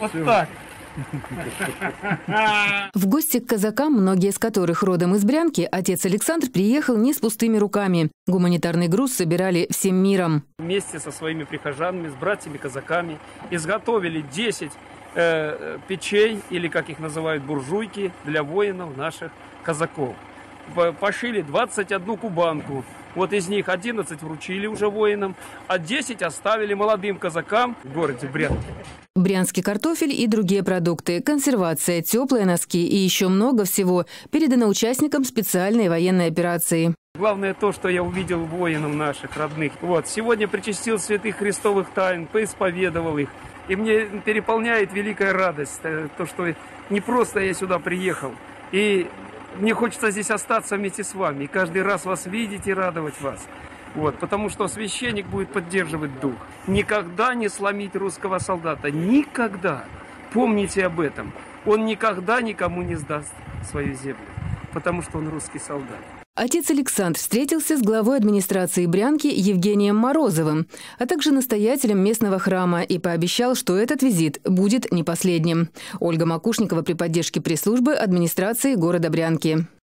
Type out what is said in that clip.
Вот так. В гости к казакам, многие из которых родом из Брянки, отец Александр приехал не с пустыми руками. Гуманитарный груз собирали всем миром. Вместе со своими прихожанами, с братьями-казаками изготовили 10 печей, или как их называют, буржуйки, для воинов наших казаков. Пошили 21 кубанку. Вот из них 11 вручили уже воинам, а 10 оставили молодым казакам в городе Брянке. Брянский картофель и другие продукты, консервация, теплые носки и еще много всего передано участникам специальной военной операции. Главное то, что я увидел воинов наших родных. Вот, сегодня причастил святых христовых тайн, поисповедовал их. И мне переполняет великая радость, то, что не просто я сюда приехал. И мне хочется здесь остаться вместе с вами и каждый раз вас видеть и радовать вас. Вот, потому что священник будет поддерживать дух. Никогда не сломить русского солдата. Никогда. Помните об этом. Он никогда никому не сдаст свою землю, потому что он русский солдат. Отец Александр встретился с главой администрации Брянки Евгением Морозовым, а также настоятелем местного храма и пообещал, что этот визит будет не последним. Ольга Макушникова при поддержке пресс-службы администрации города Брянки.